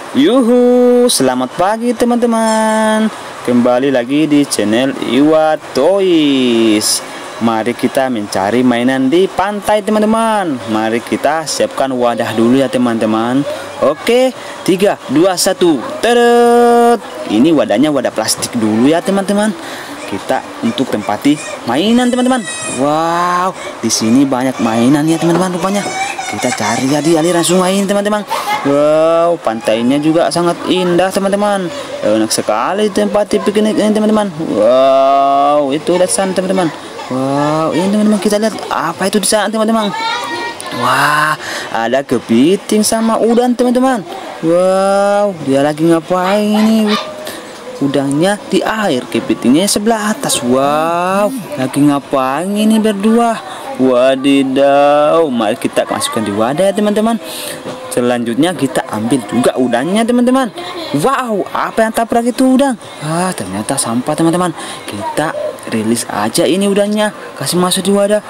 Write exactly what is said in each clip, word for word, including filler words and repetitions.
Yuhu, selamat pagi teman-teman. Kembali lagi di channel Iwa Toys. Mari kita mencari mainan di pantai teman-teman. Mari kita siapkan wadah dulu ya teman-teman. Oke, tiga, dua, satu. Teret. Ini wadahnya wadah plastik dulu ya teman-teman. Kita untuk tempati mainan teman-teman. Wow, di sini banyak mainan ya teman-teman rupanya. Kita cari ya di aliran sungai ini teman-teman. Wow, pantainya juga sangat indah teman-teman. Enak sekali tempat piknik ini teman-teman. Wow, itu lihat sana teman-teman. Wow, ini teman-teman kita lihat apa itu di sana teman-teman. Wah, ada kepiting sama udang teman-teman. Wow, dia lagi ngapain ini? Udangnya di air, kepitingnya sebelah atas. Wow, lagi ngapain ini berdua? Wadidaw, mari kita masukkan di wadah ya teman-teman. Selanjutnya kita ambil juga udangnya teman-teman. Wow, apa yang tabrak itu udang? Ah, ternyata sampah teman-teman. Kita rilis aja ini udangnya, kasih masuk di wadah.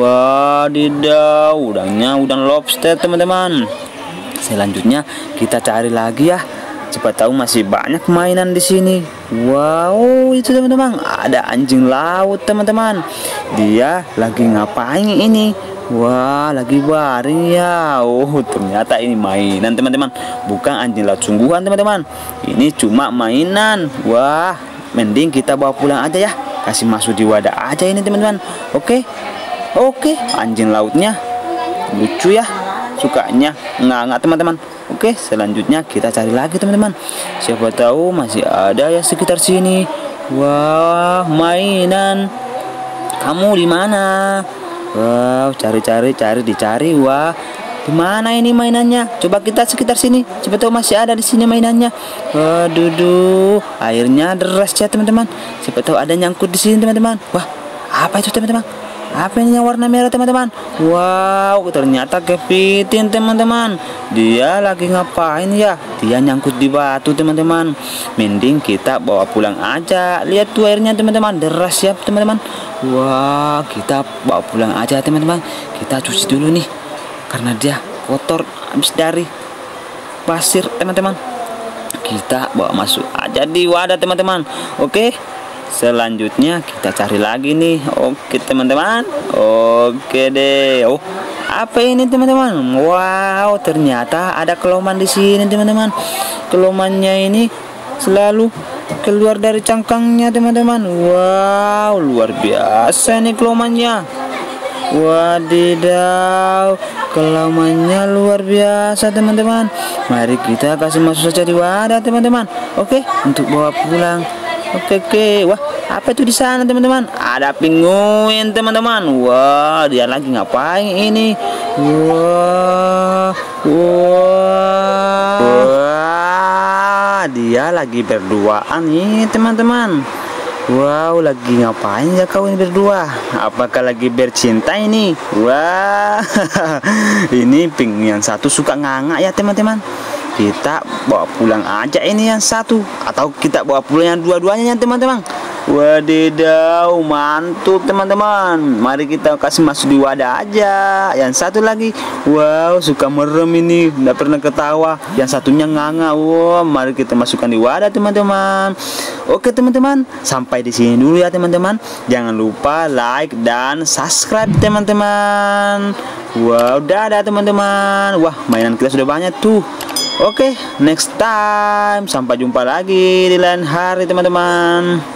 Wadidaw, udangnya udang lobster teman-teman. Selanjutnya kita cari lagi ya. Cepat tahu masih banyak mainan di sini. Wow, itu teman-teman, ada anjing laut teman-teman. Dia lagi ngapain ini? Wah, lagi baring ya. Oh, ternyata ini mainan teman-teman, bukan anjing laut sungguhan teman-teman. Ini cuma mainan. Wah, mending kita bawa pulang aja ya. Kasih masuk di wadah aja ini teman-teman. Oke, oke, anjing lautnya lucu ya, sukanya nggak teman-teman. Oke, selanjutnya kita cari lagi teman-teman. Siapa tahu masih ada ya sekitar sini. Wah, mainan. Kamu di mana? Wow, cari-cari, cari dicari. Wah, di mana ini mainannya? Coba kita sekitar sini. Siapa tahu masih ada di sini mainannya. Waduh, airnya deras ya teman-teman. Siapa tahu ada nyangkut di sini teman-teman. Wah, apa itu teman-teman? Apa ini yang warna merah teman-teman? Wow, ternyata kepiting teman-teman. Dia lagi ngapain ya? Dia nyangkut di batu teman-teman. Mending kita bawa pulang aja. Lihat tuh airnya teman-teman, deras ya teman-teman. Wah, kita bawa pulang aja teman-teman. Kita cuci dulu nih, karena dia kotor habis dari pasir teman-teman. Kita bawa masuk aja di wadah teman-teman. Oke, selanjutnya kita cari lagi nih. Oke teman-teman. Oke deh. Oh, apa ini teman-teman? Wow, ternyata ada keloman di sini teman-teman. Kelomannya ini selalu keluar dari cangkangnya teman-teman. Wow, luar biasa nih kelomannya. Wadidaw, kelomannya luar biasa teman-teman. Mari kita kasih masuk saja di wadah teman-teman. Oke, untuk bawa pulang. Oke oke, wah apa itu di sana teman-teman? Ada penguin teman-teman. Wah, dia lagi ngapain ini? Wah, wah, wah, dia lagi berduaan nih teman-teman. Wow, lagi ngapain ya kau ini berdua? Apakah lagi bercinta ini? Wah, ini penguin yang satu suka nganga ya teman-teman. Kita bawa pulang aja ini yang satu, atau kita bawa pulang yang dua-duanya ya teman-teman. Wadidaw, mantul teman-teman. Mari kita kasih masuk di wadah aja. Yang satu lagi, wow, suka merem ini, tidak pernah ketawa. Yang satunya nganga. Wow, mari kita masukkan di wadah teman-teman. Oke teman-teman, sampai di sini dulu ya teman-teman. Jangan lupa like dan subscribe teman-teman. Wow, dadah teman-teman. Wah, mainan kita sudah banyak tuh. Oke, next time. Sampai jumpa lagi di lain hari teman-teman.